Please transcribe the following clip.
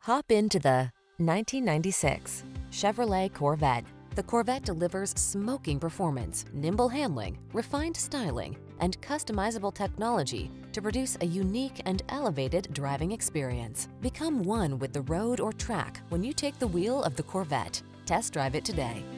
Hop into the 1996 Chevrolet Corvette. The Corvette delivers smoking performance, nimble handling, refined styling, and customizable technology to produce a unique and elevated driving experience. Become one with the road or track when you take the wheel of the Corvette. Test drive it today.